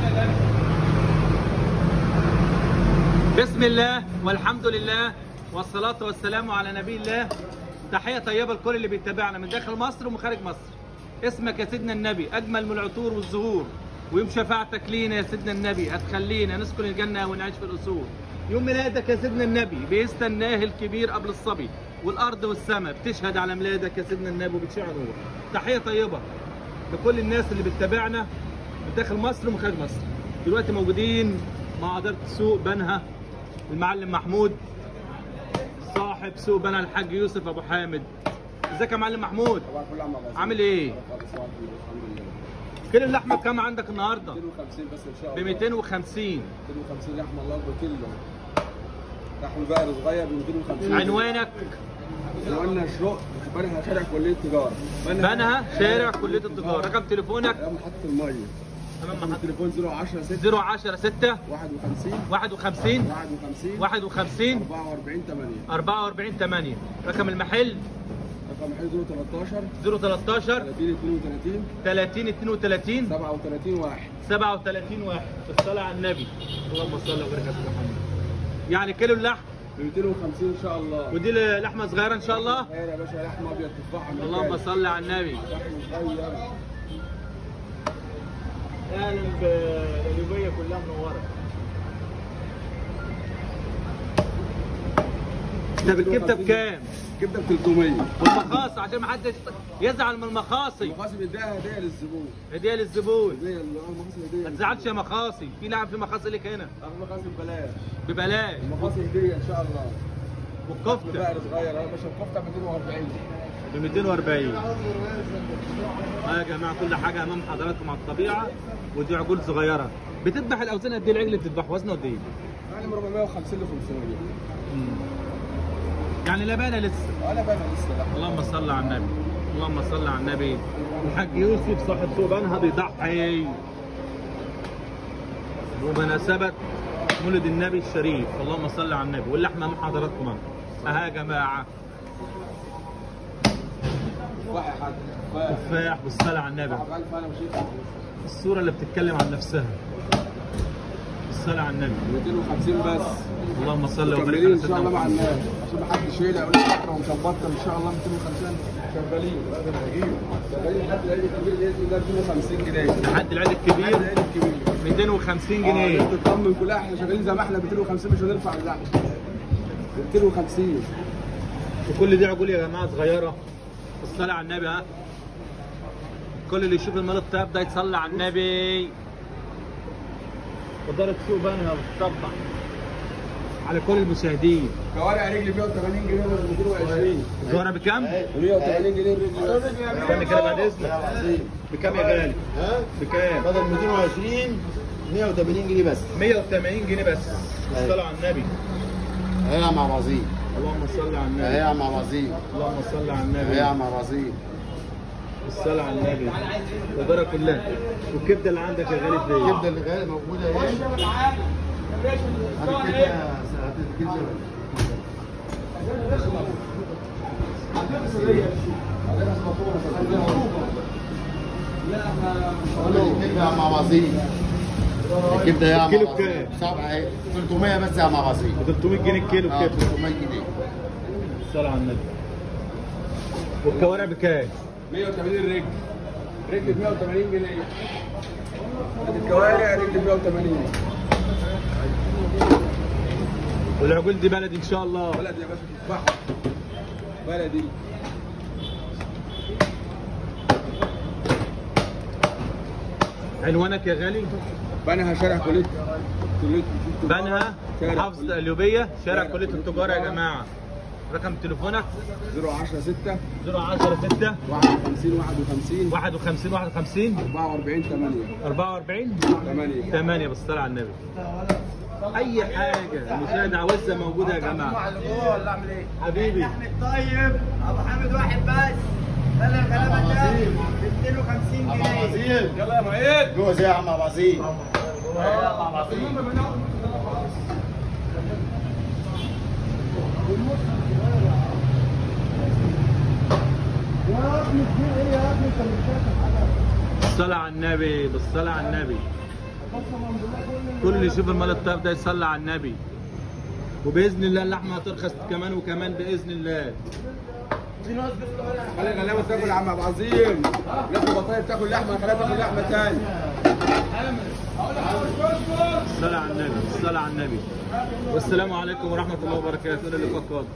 بسم الله والحمد لله والصلاة والسلام على نبي الله. تحية طيبة لكل اللي بيتابعنا من داخل مصر ومن خارج مصر. اسمك يا سيدنا النبي أجمل من العطور والزهور، ويوم شفاعتك لينا يا سيدنا النبي هتخلينا نسكن الجنة ونعيش في القصور. يوم ميلادك يا سيدنا النبي بيستناه الكبير قبل الصبي، والأرض والسماء بتشهد على ميلادك يا سيدنا النبي وبتشع نور. تحية طيبة لكل الناس اللي بتتابعنا من داخل مصر ومن خارج مصر. دلوقتي موجودين مع إدارة سوق بنها المعلم محمود، صاحب سوق بنها الحاج يوسف ابو حامد. ازيك يا معلم محمود؟ عامل ايه؟ كيلو اللحمه بكام عندك النهارده؟ 250 بس ان شاء ب الله. 250 لحمه الله بكيلو. لحم بقر صغير ب 250. عنوانك؟ عنواننا الشروق بنها شارع كليه التجاره. بنها شارع كليه التجاره. رقم تليفونك؟ امام محطه الميه. تمام. محطه التليفون 010 6 010 6 51 51 51 44 8. رقم المحل؟ رقم محل 013 013 30 32 30 32 37 1. بالصلاه على النبي. اللهم صل وبارك على محمد. يعني كيلو اللحم ب 250 ان شاء الله. ودي لحمه صغيره ان شاء الله. يا باشا لحم ابيض تفاح. اللهم صل على النبي. لحم صغير. اهلا بالقليوبيه كلها منوره. طب الكبده بكام؟ الكبده ب 300. والمخاصي عشان ما حدش يزعل من المخاصي. المخاصي بيديها هديه للزبون. هديه للزبون. المخاصي هديه. ما تزعلش يا مخاصي، في لعب في مخاصي ليك هنا. المخاصي ببلاش. ببلاش. المخاصي هديه ان شاء الله. والكفته؟ بقر صغير يا باشا، الكفته ب 240. ب 240. يا جماعه كل حاجه امام حضراتكم على الطبيعه، ودي عجول صغيره. بتذبح الاوزان قد ايه العجل اللي بتذبح؟ وزنه قد ايه؟ يعني من 450 ل 500. يعني لا بانا لسه. ولا بانا لسه. لا. اللهم صل على النبي. اللهم صل على النبي. الحاج يوسف صاحب سوق بنها بيضحي بمناسبة مولد النبي الشريف. اللهم صل على النبي. واللحمة مع حضراتكم اهي يا جماعة. تفاح يا حاج. تفاح بالصلاة على النبي. الصورة اللي بتتكلم عن نفسها. بالصلاة على النبي. 250 بس. اللهم صل وبارك على شغالين ان سيدنا شاء الله مع محمد. الناس عشان ما حدش يقلق يقول لك فتره ومظبطه ان شاء الله 250. شغالين شغالين لحد العيد الكبير باذن الله 250 جنيه. لحد العيد الكبير العيد الكبير 250 جنيه. تطمن كلها احنا شغالين زي ما احنا 250 مش هنرفع اللحم. 250. وكل دي عجول يا جماعه صغيره. الصلاه على النبي. ها كل اللي يشوف المال الطيب ده يتصلى على النبي. إدارة سوق بنها بتطبع على كل المشاهدين. كوارع رجل 180 جنيه ولا 220. الزهره بكام؟ 180 جنيه الرجل. استنى كده بعد اذنك. بكام يا غالي؟ ها؟ بكام؟ بدل 220 180 جنيه بس. 180 جنيه بس. الصلاه على النبي. اهي يا عم عبازين. اللهم صل على النبي. اهي يا عم عبازين. اللهم صل على اهي النبي. يا عم عبازين. الصلاه على النبي. الإدارة كلها. والكبده اللي عندك يا غالي فين؟ الكبده اللي جايه موجوده اهي. الكبده يا عم عبازين. الكبده يا عم الكيلو عبازين. بكام؟ صعبه اهي 300 بس يا عم عبازين. 300 جنيه الكيلو كده. 300 جنيه. الصلاه على النبي. والكوارع بكام؟ 180 الرجل. رجل ب 180 جنيه. الكوارع رجل ب 180. والعجول دي بلدي ان شاء الله. بلدي يا باشا تفاح. بلدي. عنوانك يا غالي؟ بنها شارع كليه بنها محافظة القليوبية شارع كلية التجارة يا جماعة. رقم تليفونك 010 6 010 6 51 51 51 51 44 8 44 8. 8. بالصلاة على النبي. أي حاجة المشاهد عاوزها موجودة يا جماعة. اللي جوه ولا اعمل ايه؟ حبيبي طيب ابو حامد واحد بس. بدل الكلام ده ب 250 جنيه. يلا يا معيد. جوه زي يا عم عبازين. بالصلاة على النبي. بالصلاة على النبي. كل اللي يشوف المال الطيب ده يصلي على النبي، وباذن الله اللحمه هترخص كمان وكمان باذن الله. خلي الغلابه تاكل يا عم ابو عظيم، ناس بطايق تاكل لحمه، خليها تاكل لحمه تاني. الصلاه على النبي، الصلاه على النبي، والسلام عليكم ورحمه الله وبركاته. الى اللقاء القادم.